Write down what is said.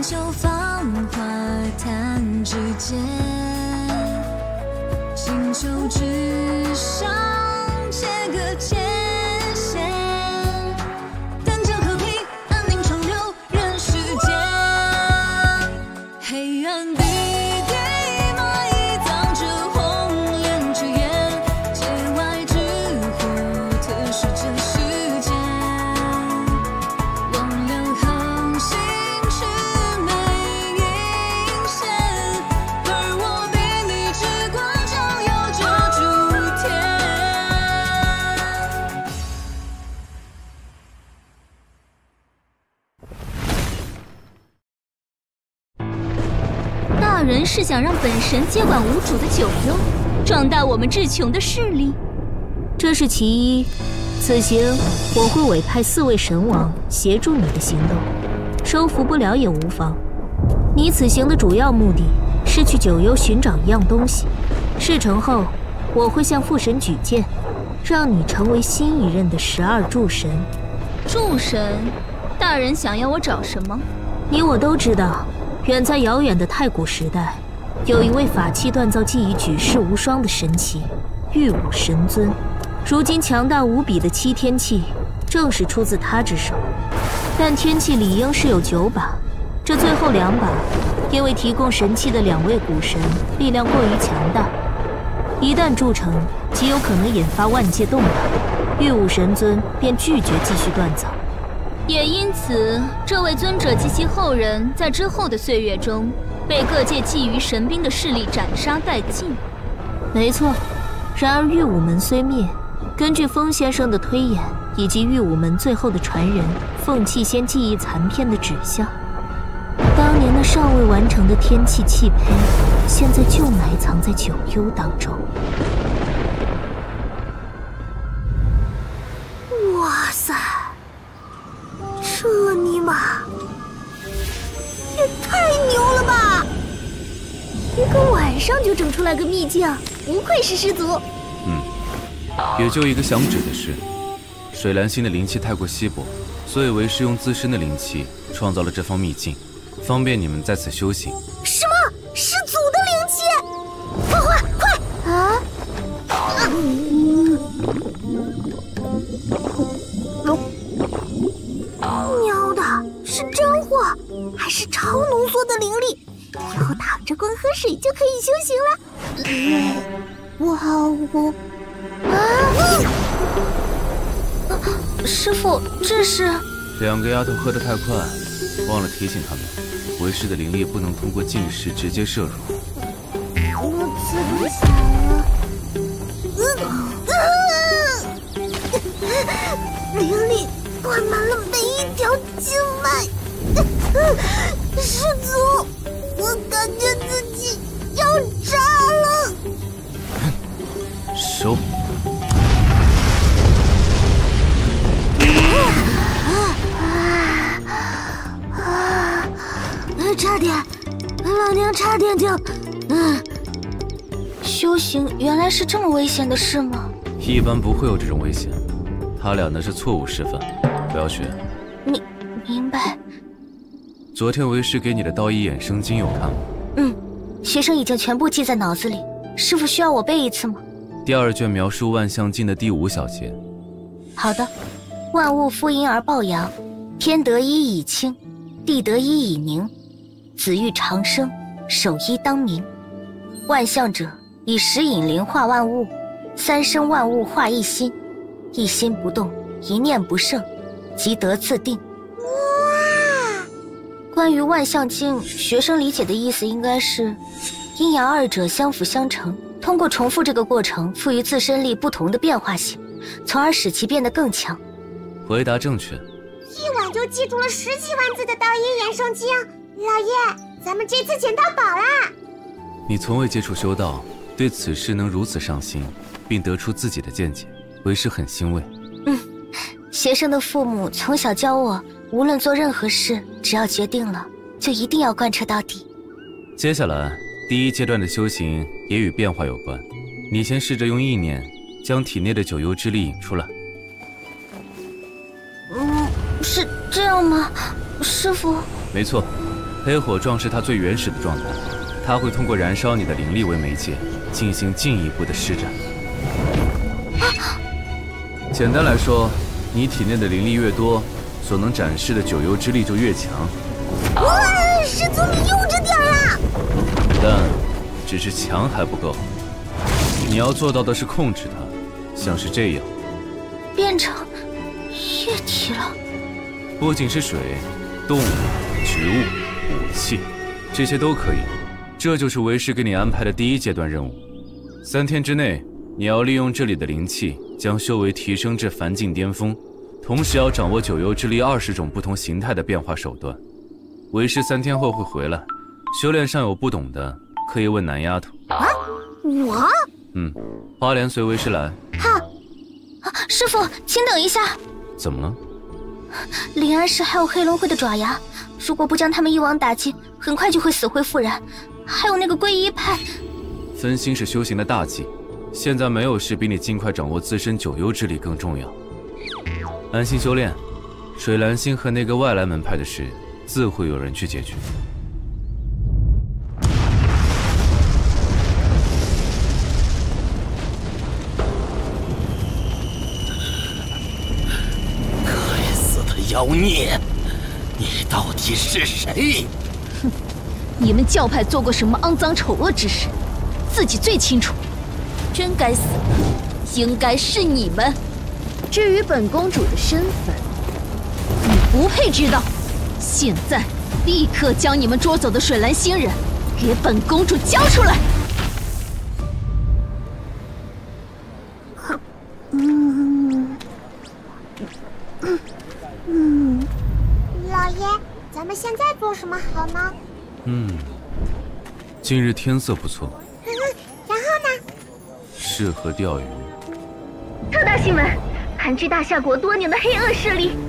就芳华弹指间，星球之上切割界限，但将和平安宁长留人世间。黑暗地底埋葬着红颜之眼，界外之火吞噬着世间。忘了恒星魑魅隐现，而我比你之光照耀着诸天。 大人是想让本神接管无主的九幽，壮大我们至穷的势力。 这是其一。此行我会委派4位神王协助你的行动，收服不了也无妨。你此行的主要目的是去九幽寻找一样东西，事成后我会向父神举荐，让你成为新一任的12柱神。 诸神，大人想要我找什么？ 你我都知道，远在遥远的太古时代，有一位法器锻造技艺举世无双的神奇玉武神尊。如今强大无比的7天器，正是出自他之手。但天器理应是有9把，这最后2把，因为提供神器的2位古神力量过于强大，一旦铸成，极有可能引发万界动荡。玉武神尊便拒绝继续锻造。 也因此，这位尊者及其后人在之后的岁月中，被各界觊觎神兵的势力斩杀殆尽。 没错。然而玉武门虽灭，根据风先生的推演，以及玉武门最后的传人凤气仙记忆残片的指向，当年那尚未完成的天气器胚，现在就埋藏在九幽当中。 哇塞，这尼玛也太牛了吧！一个晚上就整出来个秘境，不愧是师祖。 也就一个想指的是，水蓝星的灵气太过稀薄，所以为师用自身的灵气创造了这方秘境，方便你们在此修行。 什么？师祖的灵气？放话，快！啊！喵的，是真货，还是超浓缩的灵力？以后躺着光喝水就可以修行了。哇哦！师父，这是 2个丫头喝得太快，忘了提醒她们，为师的灵力不能通过进食直接摄入。 我吃不下了。灵力灌满了每一条经脉。师祖，我感觉自己要炸了。 收。 差点，老娘差点就……修行原来是这么危险的事吗？ 一般不会有这种危险，他俩那是错误示范，不要学。 明白。 昨天为师给你的道一衍生经有看吗？ 学生已经全部记在脑子里。师父需要我背一次吗？ 第2卷描述万象镜的第5小节。 好的。万物负阴而抱阳，天得一以清，地得一以宁，子欲长生，守一当明。万象者，以10引灵化万物，3生万物化一心，一心不动，一念不胜，即得自定。哇！关于万象镜，学生理解的意思应该是，阴阳2者相辅相成，通过重复这个过程，赋予自身力不同的变化性，从而使其变得更强。 回答正确。 一晚就记住了10几万字的道一衍生经，老爷，咱们这次捡到宝啦！ 你从未接触修道，对此事能如此上心，并得出自己的见解，为师很欣慰。 学生的父母从小教我，无论做任何事，只要决定了，就一定要贯彻到底。 接下来第1阶段的修行也与变化有关，你先试着用意念将体内的九幽之力引出来。 是这样吗，师父？ 没错， 黑火状是它最原始的状态，它会通过燃烧你的灵力为媒介，进行进一步的施展。简单来说，你体内的灵力越多，所能展示的九幽之力就越强。 哇，师祖你用着点啊！ 但只是强还不够，你要做到的是控制它，像是这样， 变成液体了。 不仅是水、动物、植物、武器，这些都可以。这就是为师给你安排的第一阶段任务。3天之内，你要利用这里的灵气，将修为提升至凡境巅峰，同时要掌握九幽之力20种不同形态的变化手段。为师3天后会回来，修炼上有不懂的，可以问南丫头。 啊，我？ 花莲随为师来。 好。 师傅，请等一下。 怎么了？ 灵安氏还有黑龙会的爪牙，如果不将他们一网打尽，很快就会死灰复燃。还有那个皈依派， 分心是修行的大忌，现在没有事比你尽快掌握自身九幽之力更重要。安心修炼，水蓝星和那个外来门派的事，自会有人去解决。 该死的妖孽，你到底是谁？ 哼，你们教派做过什么肮脏丑恶之事，自己最清楚。真该死的，应该是你们。至于本公主的身份，你不配知道。现在，立刻将你们捉走的水蓝星人，给本公主交出来！ 老爷，咱们现在做什么好呢？ 今日天色不错。 然后呢？ 适合钓鱼。 特大新闻！盘踞大夏国多年的黑恶势力